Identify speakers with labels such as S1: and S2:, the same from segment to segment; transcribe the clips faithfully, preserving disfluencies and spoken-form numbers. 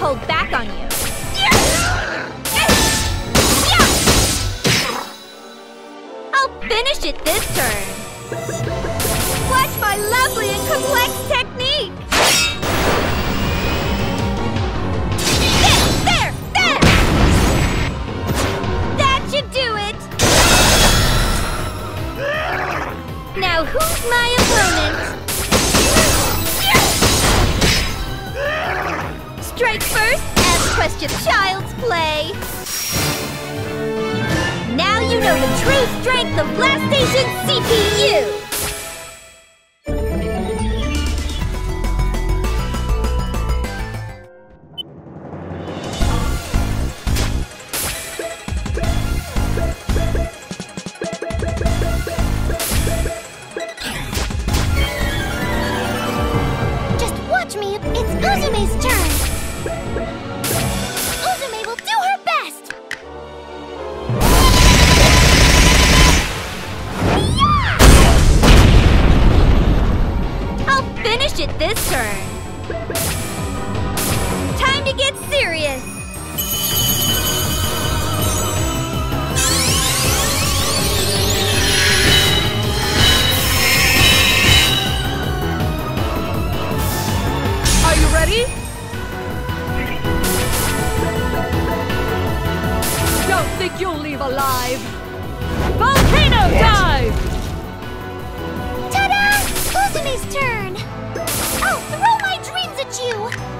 S1: hold back on you. I'll finish it this turn. Watch my lovely and complex technique. There, there, there! That should do it. Now who's my opponent? Strike first, ask question, child's play. Now you know the true strength of Blast Station C P U!
S2: Just watch me, it's Uzume's turn! Uzume will do her best!
S1: Finish it this turn. Time to get serious.
S3: Are you ready? Don't think you'll leave alive. Volcano dive!
S2: Ta-da! Uzume's turn! I'll throw my dreams at you!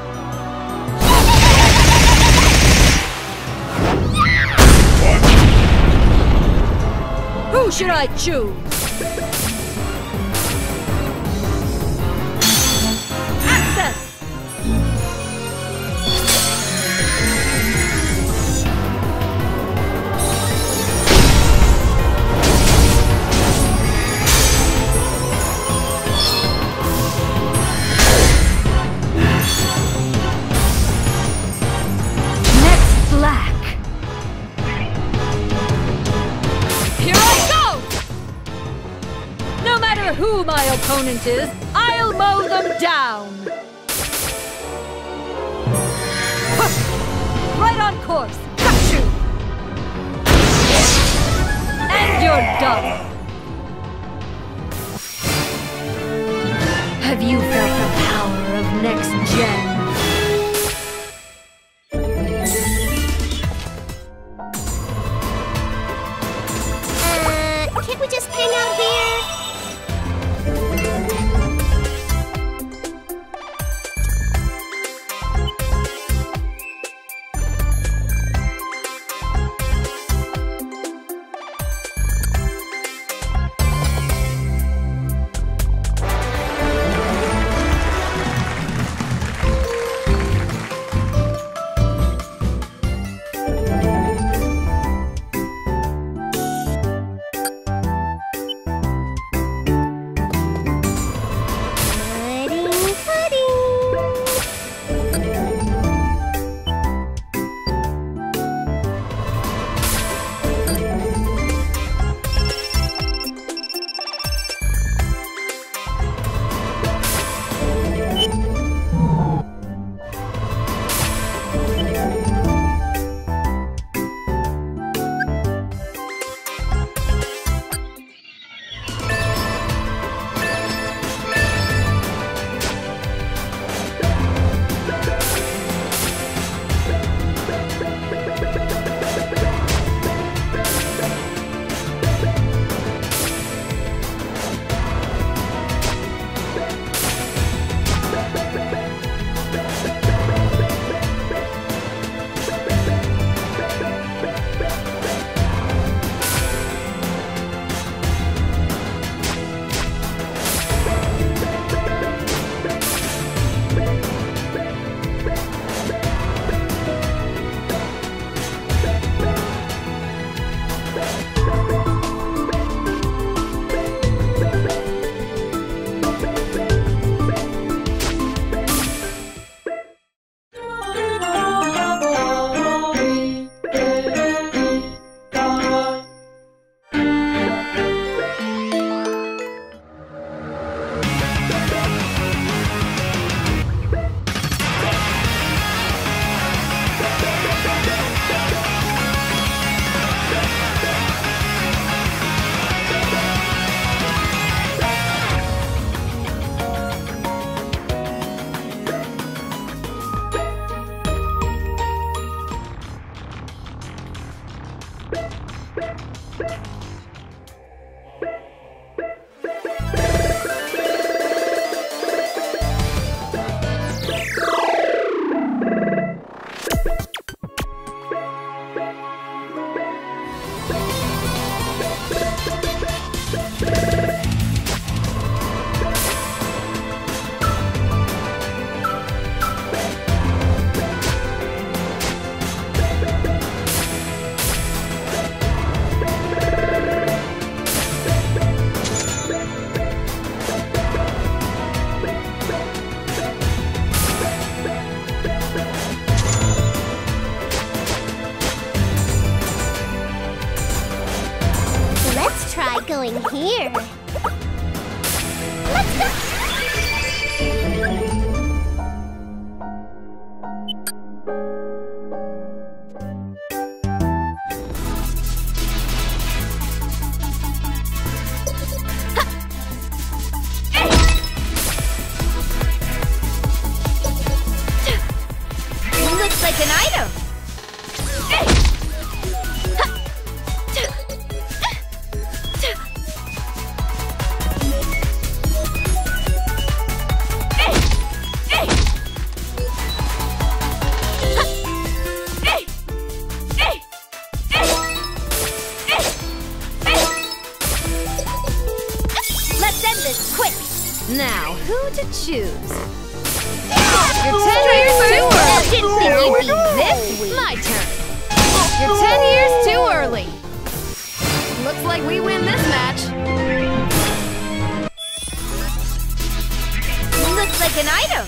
S3: Who should I choose? Access! Who my opponent is, I'll mow them down! Huh. Right on course! Got you! And you're done! Have you felt the power of Next Gen?
S2: Uh, can't we just hang out here? Going here. Let's go.
S1: Looks like an item.
S3: Now, who to choose?
S1: You're
S3: ten years too
S1: I
S3: early.
S1: didn't think you'd be this weak.
S3: My turn. You're ten years too early. Looks like we win this match.
S1: Looks like an item.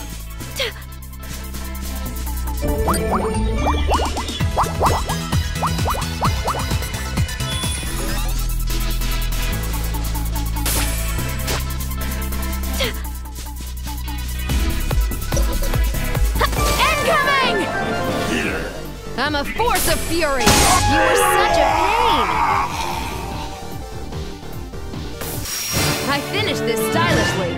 S3: I'm a force of fury! You were such a pain! I finished this stylishly.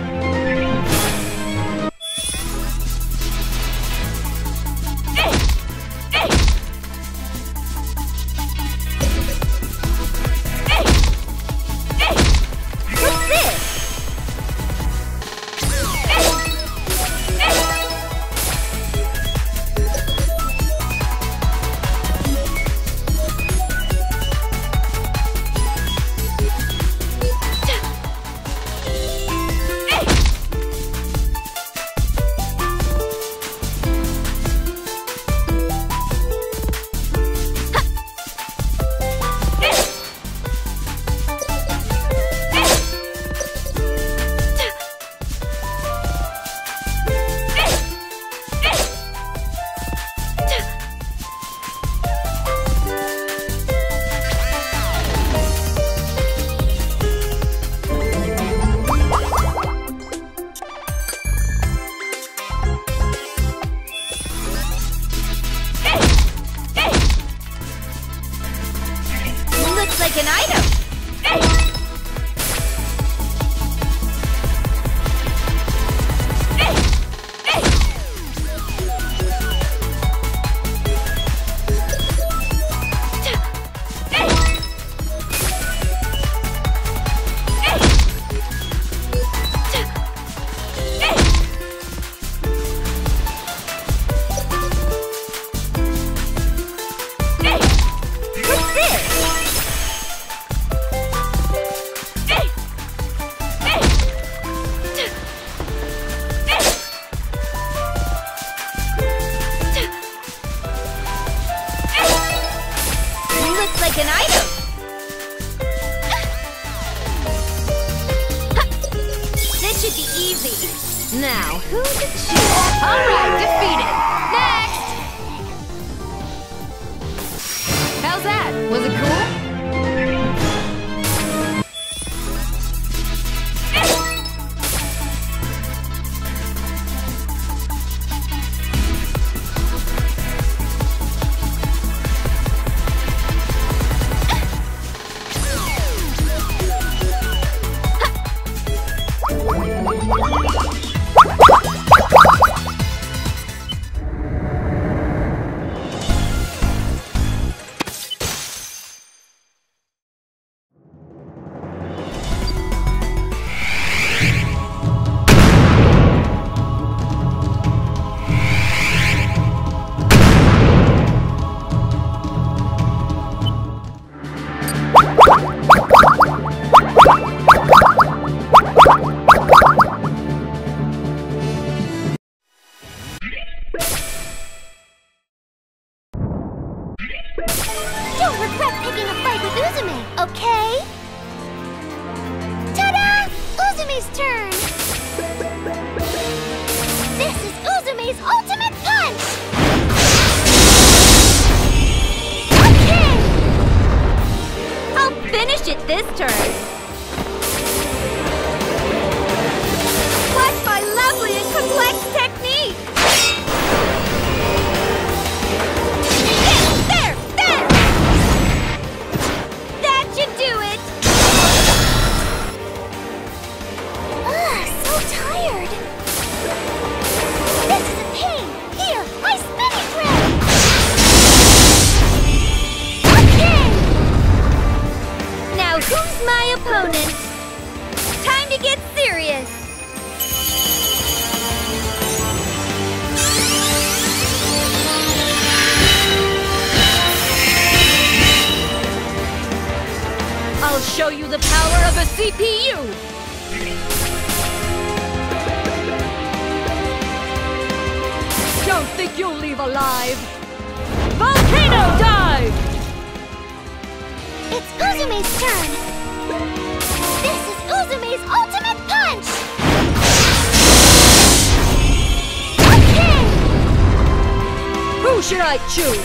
S1: What's this? Like an item. What's this? Looks like an item. This should be easy.
S3: Now, who to choose? Alright, defeated! Next! How's that? Was it cool?
S2: regret picking a fight with Uzume, okay? Ta-da! Uzume's turn! This is Uzume's ultimate punch! Okay!
S1: I'll finish it this turn! Watch my lovely and complex technique! There! There! That should do it!
S2: Ugh, so tired! This is a pain! Here, my spinning thread! Okay!
S1: Now who's my opponent? Time to get serious!
S3: I'll show you the power of a C P U! Don't think you'll leave alive! Volcano dive!
S2: It's Uzume's turn! This is Uzume's ultimate punch! Okay!
S3: Who should I choose?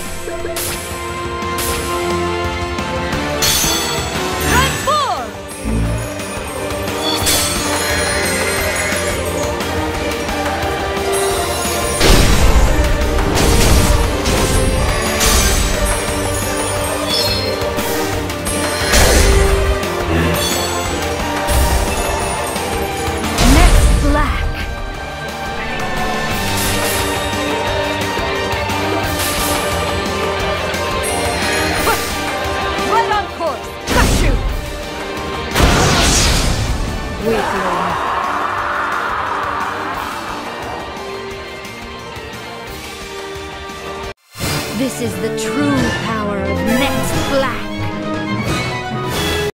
S3: Transform! Next black. Right on course. Cut you. Weakling. This is the true power of Next Black.